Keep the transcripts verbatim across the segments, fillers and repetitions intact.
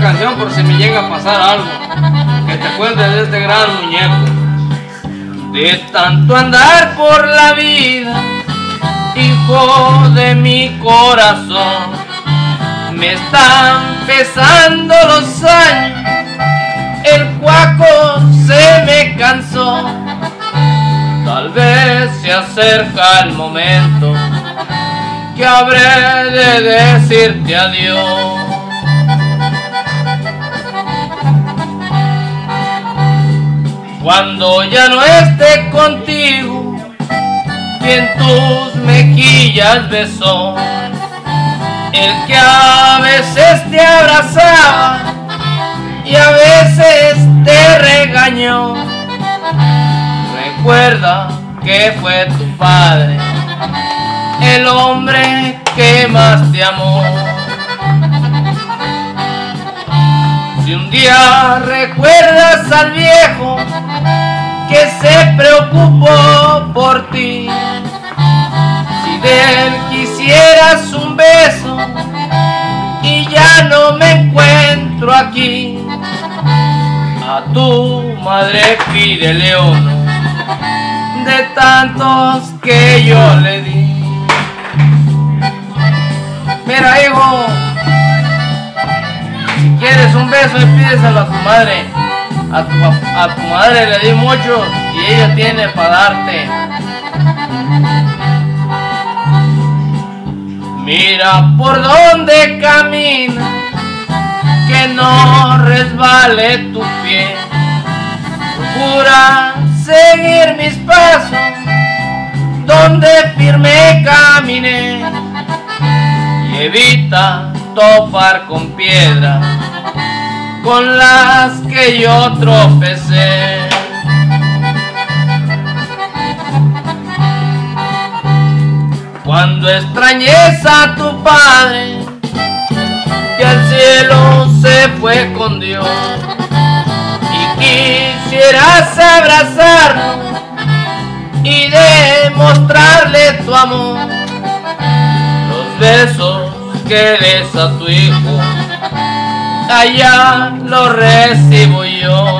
canción por si me llega a pasar algo, que te cuente de este gran muñeco. De tanto andar por la vida, hijo de mi corazón, me están pesando los años, el cuaco se me cansó. Tal vez se acerca el momento que habré de decirte adiós. Cuando ya no esté contigo, quien tus mejillas besó, el que a veces te abrazaba y a veces te regañó. Recuerda que fue tu padre, el hombre que más te amó. Si un día recuerdas al viejo que se preocupó por ti, si de él quisieras un beso y ya no me encuentro aquí, a tu madre pide león de tantos que yo le di. Mira, hijo, si quieres un beso y pídeselo a tu madre. A tu, a tu madre le di mucho y ella tiene para darte. Mira por donde camina, que no resbale tu pie. Procura seguir mis pasos donde firme caminé y evita topar con piedras con las que yo tropecé. Cuando extrañes a tu padre, que al cielo se fue con Dios, y quisieras abrazarlo y demostrarle tu amor, los besos que des a tu hijo, allá lo recibo yo.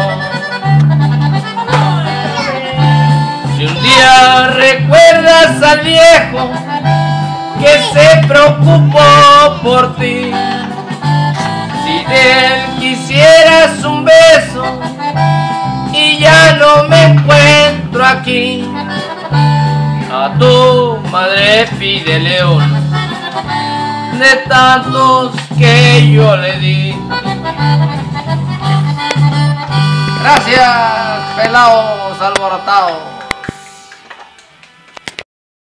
Si un día recuerdas al viejo que se preocupó por ti, si de él quisieras un beso y ya no me encuentro aquí, a tu madre pide león de tantos que yo le di. Gracias, pelados alborotados.